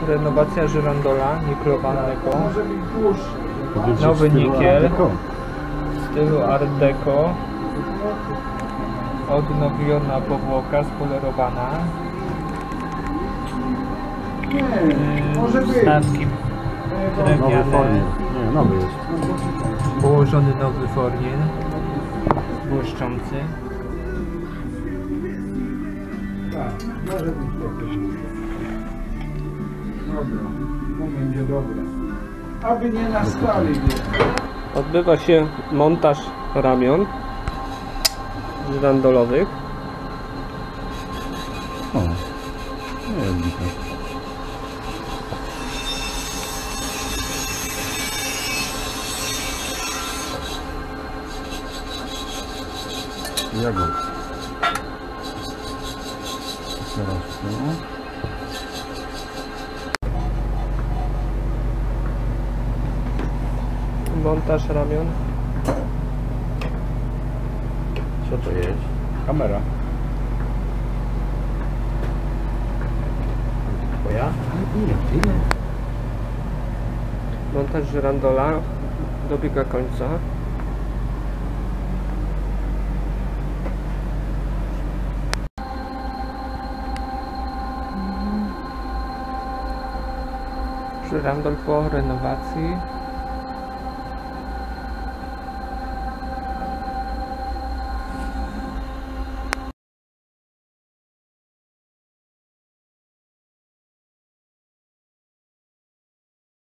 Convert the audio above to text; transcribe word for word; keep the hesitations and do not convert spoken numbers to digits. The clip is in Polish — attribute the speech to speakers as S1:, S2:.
S1: Renowacja żyrandola niklowanego. Nowy nikiel w stylu Art Deco. Odnowiona powłoka spolerowana. Yy, stawki drewniane.
S2: Nie, nowy jest.
S1: Położony nowy forniel błyszczący.
S3: Tak, może być takie. Dobra, to będzie dobre. Aby nie na stali.
S1: Odbywa się montaż ramion żyrandolowych.
S2: O, nie jest mi tak. Jagód. Teraz tu.
S1: Montaż ramion.
S2: Co to jest? Kamera. Twoja? Ile? Ile?
S1: Montaż żyrandola dobiega końca. Żyrandol po renowacji.